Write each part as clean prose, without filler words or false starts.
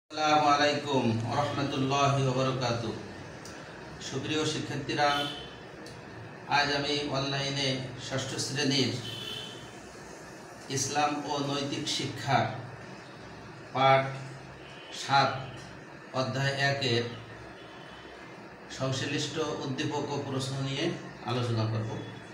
আসসালামু আলাইকুম ওয়া রাহমাতুল্লাহি ওয়া বারাকাতুহু। সুপ্রিয় শিক্ষার্থীরা, আজ আমি অনলাইনে ষষ্ঠ শ্রেণীর ইসলাম ও নৈতিক শিক্ষার পাঠ ৭ অধ্যায় ১-এর সংশ্লিষ্ট উদ্দীপক ও প্রশ্ন নিয়ে আলোচনা করব।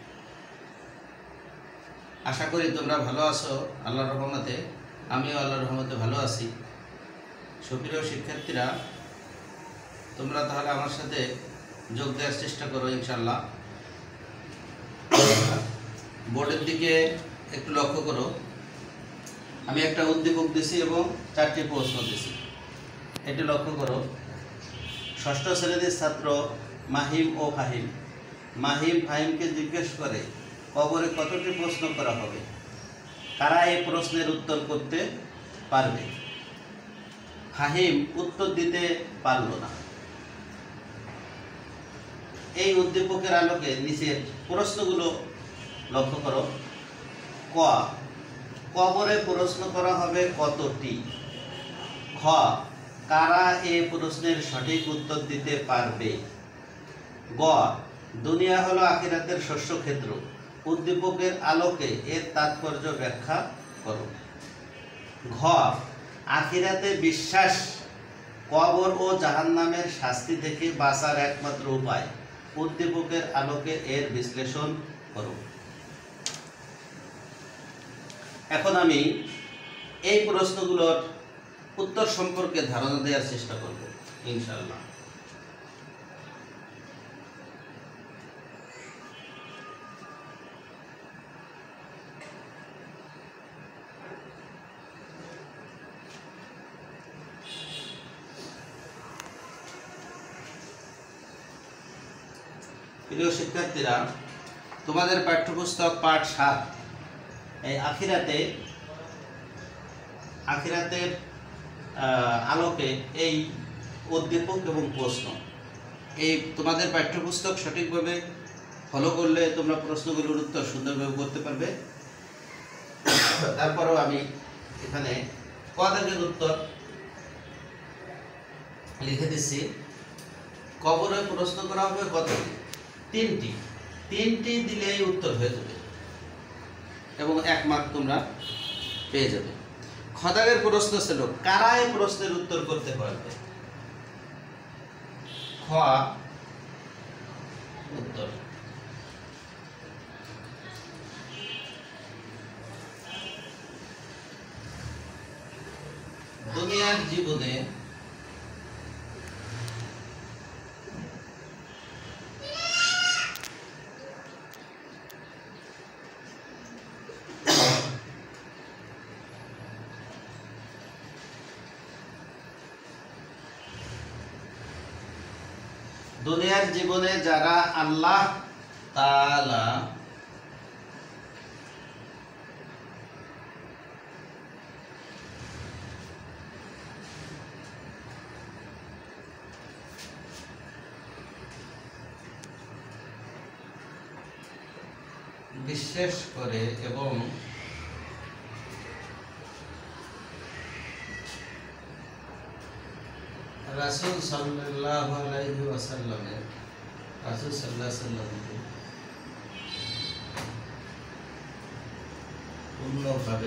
আশা করি তোমরা ভালো আছো। আল্লাহর রহমতে আমিও আল্লাহর রহমতে ভালো আছি। সুপ্রিয় শিক্ষার্থীরা, তোমরা তাহলে আমার সাথে যোগ দেওয়ার চেষ্টা করো ইনশাল্লাহ। বোর্ডের দিকে একটু লক্ষ্য করো। আমি একটা উদ্দীপক দিছি এবং 4টি প্রশ্ন দিছি। এটি লক্ষ্য করো। ষষ্ঠ শ্রেণীর ছাত্র মাহিম ও ফাহিম ফাহিমকে জিজ্ঞেস করে, কবরে কতটি প্রশ্ন করা হবে? কারা এই প্রশ্নের উত্তর করতে পারবে? ফাহিম উত্তর দিতে পারল না। এই উদ্দীপকের আলোকে নিচের প্রশ্নগুলো লক্ষ্য করো। ক, কবরে প্রশ্ন করা হবে কতটি? খ, কারা এই প্রশ্নের সঠিক উত্তর দিতে পারবে? গ, দুনিয়া হলো আখিরাতের শস্যক্ষেত্র। উদ্দীপকের আলোকে এর তাৎপর্য ব্যাখ্যা করো। ঘ, আখিরাতে বিশ্বাস কবর ও জাহান্নামের শাস্তি থেকে বাঁচার একমাত্র উপায়। উদ্দীপকের আলোকে এর বিশ্লেষণ করো। এখন আমি এই প্রশ্নগুলোর উত্তর সম্পর্কে ধারণা দেওয়ার চেষ্টা করব ইনশাআল্লাহ। প্রিয় শিক্ষার্থীরা, তোমাদের পাঠ্যপুস্তক পাঠ ৭ এই আখিরাতের আলোকে এই উদ্দীপক এবং প্রশ্ন, এই তোমাদের পাঠ্যপুস্তক সঠিকভাবে ফলো করলে তোমরা প্রশ্নগুলোর উত্তর সুন্দরভাবে করতে পারবে। তারপরেও আমি এখানে ক দাগের উত্তর লিখে দিচ্ছি। কবরে প্রশ্ন করা হবে কতটি? তিনটি দিলেই উত্তর হয়ে যাবে এবং 1 মার্ক তোমরা পেয়ে যাবে। খ দাগের প্রশ্ন ছিল, কারা এই প্রশ্নের উত্তর করতে পারবে? খ, উত্তর দুনিয়ার জীবনে যারা আল্লাহ তাআলা বিশ্বাস করে এবং রাসূল সাল্লাল্লাহু আলাইহি ওয়াসাল্লামকে পূর্ণভাবে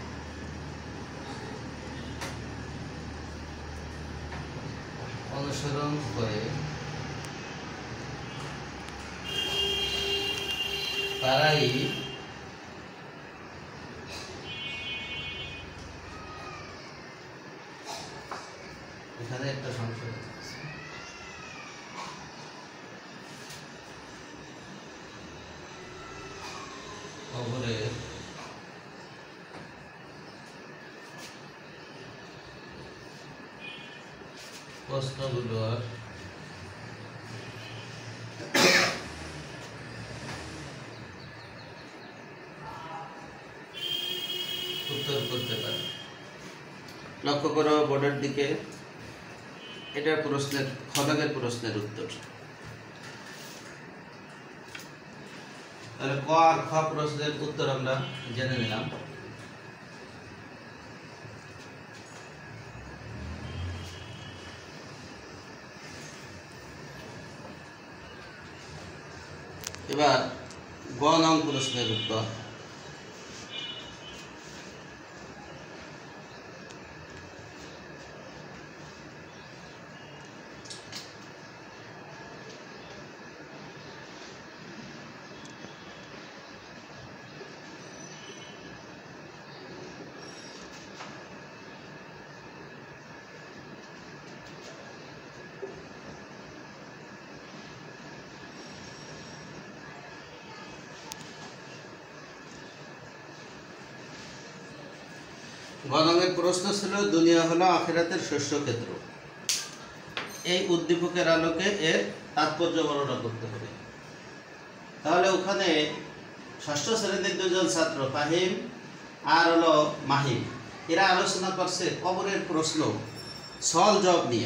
অনুসরণ করে তারাই এখানে একটা সংশয় আছে। কবরের প্রশ্নগুলোর উত্তর করতে পারে। লক্ষ্য করো বোর্ডের দিকে। এটা প্রশ্নের খ দাগের প্রশ্নের উত্তর। তাহলে ক আর খ প্রশ্নের উত্তর আমরা জেনে নিলাম। এবার গ নং প্রশ্নের উত্তর। গণকের প্রশ্ন ছিল দুনিয়া হলো আখিরাতের শস্য ক্ষেত্র। এই উদ্দীপকের আলোকে এর তাৎপর্য বর্ণনা করতে হবে। তাহলে ওখানে ষষ্ঠ শ্রেণীর দুজন ছাত্র ফাহিম আর হলো মাহিম, এরা আলোচনা করছে কবরের প্রশ্ন সল জব নিয়ে,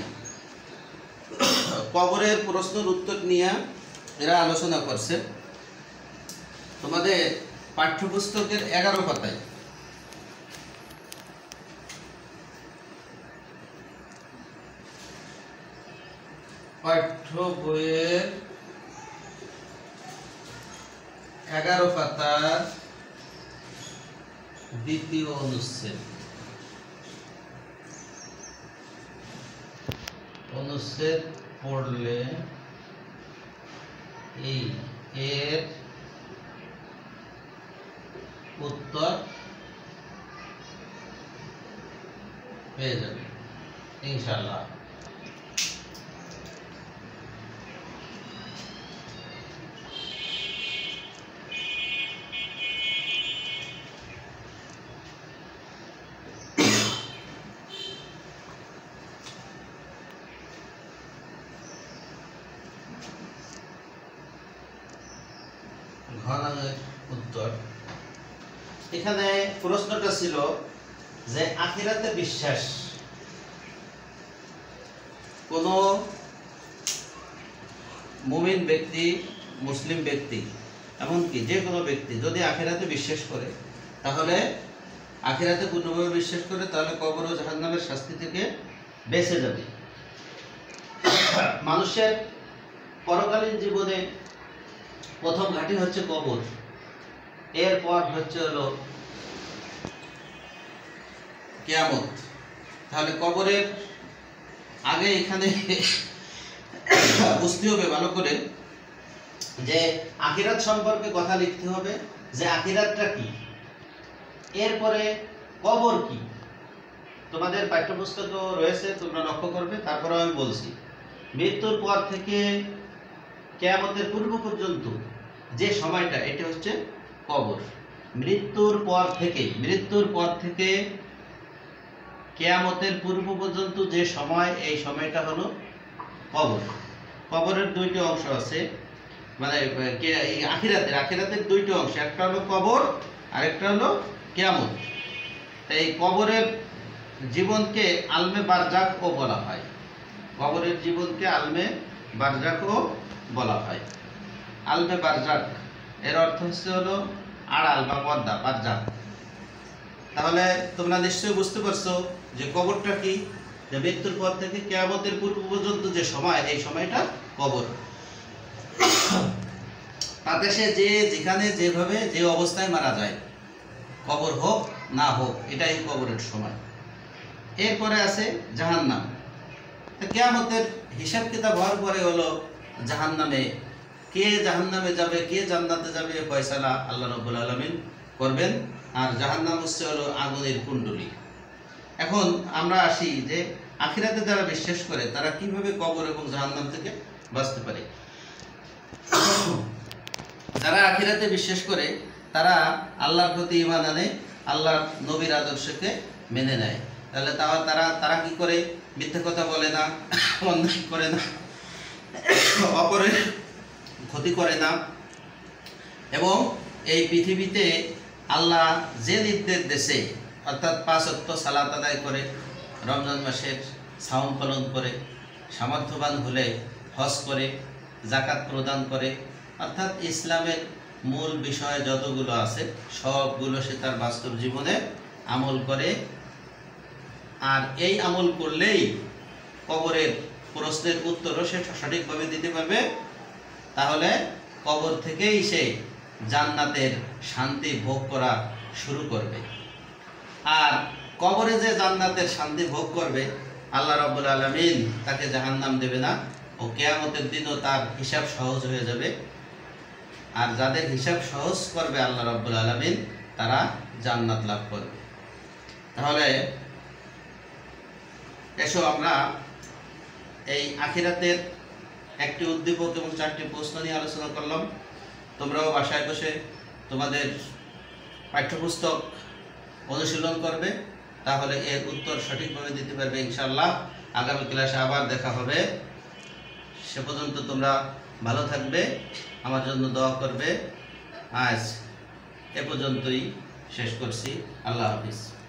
কবরের প্রশ্নের উত্তর নিয়ে এরা আলোচনা করছে। তোমাদের পাঠ্যপুস্তকের 11 পাতায় পাঠ্য বইয়ের 11 পাতার দ্বিতীয় অনুচ্ছেদ, অনুচ্ছেদ পড়লে এই এর উত্তর পেয়ে যাবে ইনশাআল্লাহ। ঘনাঙ্গের উত্তর। এখানে প্রশ্নটা ছিল যে আখিরাতে বিশ্বাস কোন মুমিন ব্যক্তি, মুসলিম ব্যক্তি, এমনকি যে কোনো ব্যক্তি যদি আখিরাতে বিশ্বাস করে, তাহলে আখিরাতে পূর্ণভাবে বিশ্বাস করে, তাহলে কবর ও জাহান্নামের শাস্তি থেকে বেঁচে যাবে। মানুষের পরকালীন জীবনে প্রথম ঘাঁটি হচ্ছে কবর, এরপর হচ্ছে হলো কিয়ামত। তাহলে কবরের আগে এখানে বুঝতে হবে ভালো করে যে আখিরাত সম্পর্কে কথা লিখতে হবে, যে আখিরাতটা কি, এরপরে কবর কি। তোমাদের পাঠ্যপুস্তক রয়েছে, তোমরা লক্ষ্য করবে। তারপরে আমি বলছি মৃত্যুর পর থেকে কিয়ামতের পূর্ব পর্যন্ত যে সময়টা, এটা হচ্ছে কবর। মৃত্যুর পর থেকে কিয়ামতের পূর্ব পর্যন্ত যে সময়, এই সময়টা হলো কবর। কবরের দুইটি অংশ আছে, মানে আখিরাতের দুইটি অংশ, একটা হলো কবর আর একটা হলো কিয়ামত। এই কবরের জীবনকে আলমে বারজাকও বলা হয়, কবরের জীবনকে আলমে বারজাকও বলা হয়। আলমে বারজাক এর অর্থ হচ্ছে হলো আড়াল বা পর্দা, বারজাক। তাহলে তোমরা নিশ্চয়ই বুঝতে পারছো যে কবরটা কি, যে মৃত্যুর পর থেকে কিয়ামতের পূর্ব পর্যন্ত যে সময়, এই সময়টা কবর। তাতে সে যে যেখানে যেভাবে যে অবস্থায় মারা যায়, কবর হোক না হোক, এটাই কবরের সময়। এরপরে আছে জাহান্নাম। কিয়ামতের হিসাব কিতাব হওয়ার পরে হলো জাহান্নামে, কে জাহান্নামে যাবে কে জান্নাতে যাবে, ফয়সালা আল্লাহ রাব্বুল আলামিন করবেন। আর জাহান্নাম হচ্ছে হলো আগুনের কুণ্ডলী। এখন আমরা আসি যে আখিরাতে যারা বিশ্বাস করে তারা কিভাবে কবর এবং জাহান্নাম থেকে বাঁচতে পারে। যারা আখিরাতে বিশ্বাস করে তারা আল্লাহর প্রতি ঈমান আনে, আল্লাহর নবীর আদর্শকে মেনে নেয়। তাহলে তারা কি করে? মিথ্যা কথা বলে না, অন্যায় করে না, অপরের ক্ষতি করে না, এবং এই পৃথিবীতে আল্লাহ যে নির্দেশ দেশে, অর্থাৎ 5 ওয়াক্ত সালাত আদায় করে, রমজান মাসের সাওম পালন করে, সামর্থ্যবান হলে হজ করে, যাকাত প্রদান করে, অর্থাৎ ইসলামের মূল বিষয় যতগুলো আছে সবগুলো সে তার বাস্তব জীবনে আমল করে। আর এই আমল করলেই কবরের প্রশ্নের উত্তরও সে সঠিকভাবে দিতে পারবে। তাহলে কবর থেকেই সে জান্নাতের শান্তি ভোগ করা শুরু করবে। আর কবরে যে জান্নাতের শান্তি ভোগ করবে, আল্লাহ রাব্বুল আলামিন তাকে জাহান্নাম দেবে না ও কিয়ামতের দিনও তার হিসাব সহজ হয়ে যাবে। আর যাদের হিসাব সহজ করবে আল্লাহ রাব্বুল আলামিন, তারা জান্নাত লাভ করবে। তাহলে এসো আমরা এই আখিরাতের একটি উদ্দীপক এবং 4টি প্রশ্ন নিয়ে আলোচনা করলাম। তোমরাও বাসায় বসে তোমাদের পাঠ্যপুস্তক অনুশীলন করবে, তাহলে এর উত্তর সঠিকভাবে দিতে পারবে ইনশাআল্লাহ। আগামী ক্লাসে আবার দেখা হবে। সে পর্যন্ত তোমরা ভালো থাকবে, আমার জন্য দোয়া করবে। আজ এ পর্যন্তই শেষ করছি। আল্লাহ হাফিজ।